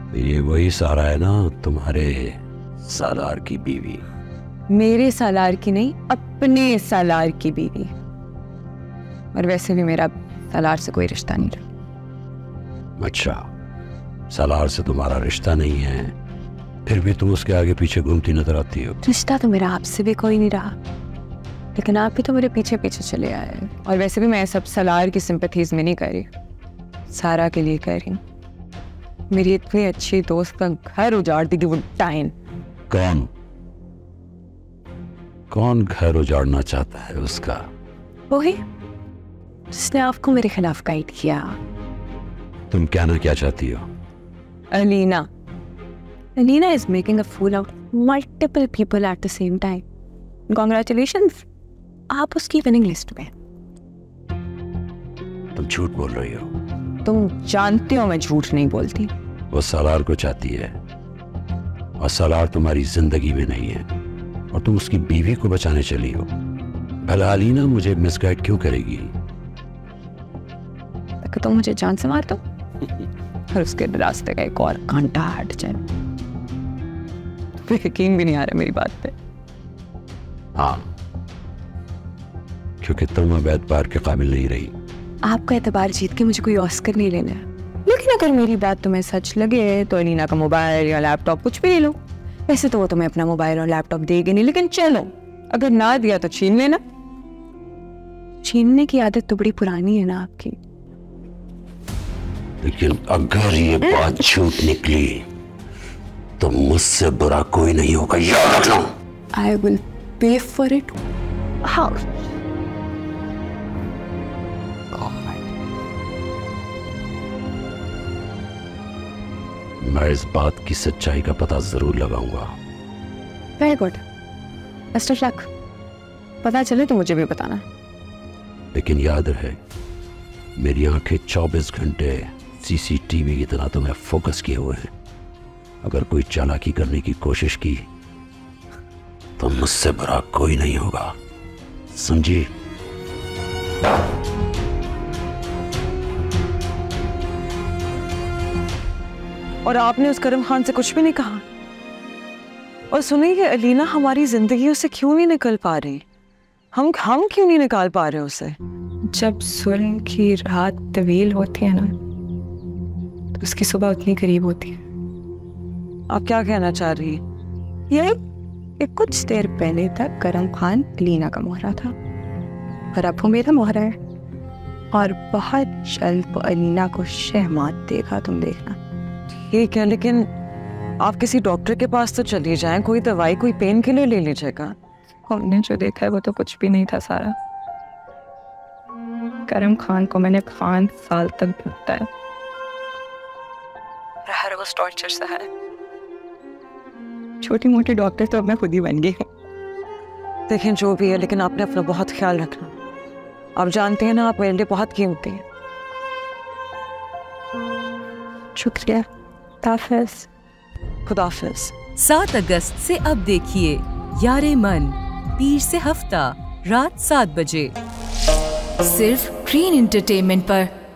ये वही सारा है ना, तुम्हारे सालार की बीवी? मेरे सालार की नहीं, अपने सालार की बीवी। और वैसे भी मेरा सालार से कोई रिश्ता नहीं रहा। अच्छा, सालार से तुम्हारा रिश्ता नहीं है, फिर भी तुम उसके आगे पीछे घूमती नजर आती हो। रिश्ता तो मेरा आपसे भी कोई नहीं रहा, लेकिन आप भी तो मेरे पीछे पीछे चले आए। और वैसे भी मैं सब सालार की सिंपैथीज में नहीं कर रही, सारा के लिए कर रही हूँ। मेरी इतनी अच्छी दोस्त का घर उजाड़ दी वो टाइन। कौन घर उजाड़ना चाहता है उसका? वही जिसने आपको मेरे खिलाफ गाइड किया। तुम कहना क्या चाहती हो? Alina is making a fool out of multiple people at the same time. Congratulations, आप उसकी विनिंग लिस्ट में। तुम झूठ बोल रही हो। तुम जानते हो मैं झूठ नहीं बोलती। वो सालार को चाहती है, और सालार तुम्हारी जिंदगी में नहीं है, और तुम उसकी बीवी को बचाने चली हो। भला अलीना मुझे मिसगाइड क्यों करेगी? ताकि तुम मुझे जान से मार दो और उसके रास्ते का एक और कांटा हट जाए। यकीन भी नहीं आ रहा मेरी बात पे। हाँ, क्योंकि तुम अब एतबार के काबिल नहीं रही। आपका एतबार जीत के मुझे कोई ऑस्कर नहीं लेना है, लेकिन अगर मेरी बात तुम्हें सच लगे तो अलीना का मोबाइल या लैपटॉप कुछ भी ले लो। वैसे तो वो तुम्हें अपना मोबाइल और लैपटॉप देगी नहीं, लेकिन चलो अगर ना दिया तो छीन लेना। छीनने की आदत तो बड़ी पुरानी है ना आपकी। लेकिन अगर ये बात झूठ निकली तो मुझसे बुरा कोई नहीं होगा, याद रखना। I will pay for it. How? मैं इस बात की सच्चाई का पता जरूर लगाऊंगा। Very good. Best of luck. पता चले तो मुझे भी बताना। लेकिन याद रहे, मेरी आंखें 24 घंटे सीसीटीवी की तरह तुम्हें फोकस किए हुए हैं। अगर कोई चालाकी करने की कोशिश की तो मुझसे बुरा कोई नहीं होगा, समझी? और आपने उस करम खान से कुछ भी नहीं कहा? और सुनिए, अलीना हमारी जिंदगी से क्यों नहीं निकल पा रही? हम क्यों नहीं निकाल पा रहे उसे? जब सुल्ह की रात तवील होती है ना, तो उसकी सुबह उतनी करीब होती है। आप क्या कहना चाह रही है? ये कुछ देर पहले तक करम खान अलीना का मोहरा था, और अब वो मेरा मोहरा है। और बहुत जल्द वो अलीना को शहमात देगा, तुम देखना। ठीक है, लेकिन आप किसी डॉक्टर के पास तो चली जाएं, कोई दवाई, कोई पेन किलर ले लीजिएगा। हमने जो देखा है वो तो कुछ भी नहीं था सारा। करम खान को मैंने 5 साल तक भुगता है, हर रोज टॉर्चर सहा है। छोटी मोटी डॉक्टर तो अब मैं खुद ही बन गई हूँ। देखें जो भी है, लेकिन आपने अपना बहुत ख्याल रखना। आप जानते हैं ना, आप मेरे लिए बहुत कीमती हैं। शुक्रिया। खुदाफिज। 7 अगस्त से अब देखिए यारे मन, पीर से हफ्ता रात 7 बजे, सिर्फ ग्रीन एंटरटेनमेंट पर।